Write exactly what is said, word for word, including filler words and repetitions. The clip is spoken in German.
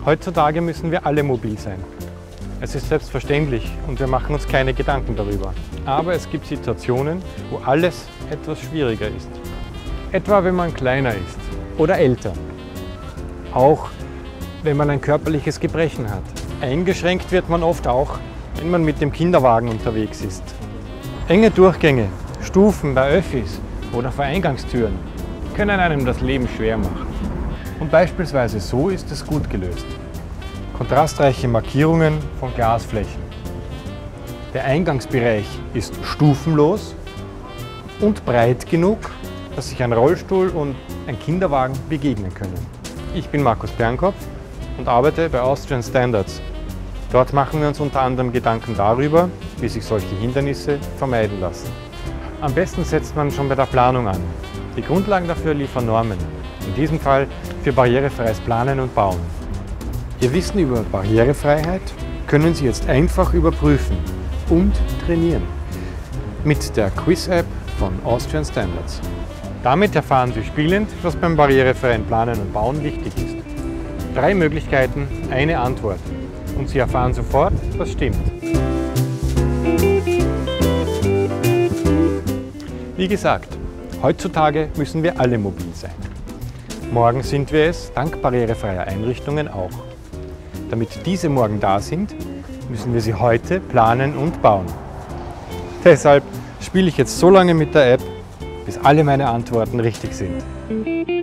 Heutzutage müssen wir alle mobil sein. Es ist selbstverständlich und wir machen uns keine Gedanken darüber. Aber es gibt Situationen, wo alles etwas schwieriger ist. Etwa wenn man kleiner ist oder älter. Auch wenn man ein körperliches Gebrechen hat. Eingeschränkt wird man oft auch, wenn man mit dem Kinderwagen unterwegs ist. Enge Durchgänge, Stufen bei Öffis oder vor Eingangstüren können einem das Leben schwer machen. Und beispielsweise so ist es gut gelöst. Kontrastreiche Markierungen von Glasflächen. Der Eingangsbereich ist stufenlos und breit genug, dass sich ein Rollstuhl und ein Kinderwagen begegnen können. Ich bin Markus Bernkopf und arbeite bei Austrian Standards. Dort machen wir uns unter anderem Gedanken darüber, wie sich solche Hindernisse vermeiden lassen. Am besten setzt man schon bei der Planung an. Die Grundlagen dafür liefern Normen, in diesem Fall für barrierefreies Planen und Bauen. Ihr Wissen über Barrierefreiheit können Sie jetzt einfach überprüfen und trainieren mit der Quiz-App von Austrian Standards. Damit erfahren Sie spielend, was beim barrierefreien Planen und Bauen wichtig ist. Drei Möglichkeiten, eine Antwort. Und Sie erfahren sofort, was stimmt. Wie gesagt, heutzutage müssen wir alle mobil sein. Morgen sind wir es, dank barrierefreier Einrichtungen auch. Damit diese morgen da sind, müssen wir sie heute planen und bauen. Deshalb spiele ich jetzt so lange mit der App, bis alle meine Antworten richtig sind.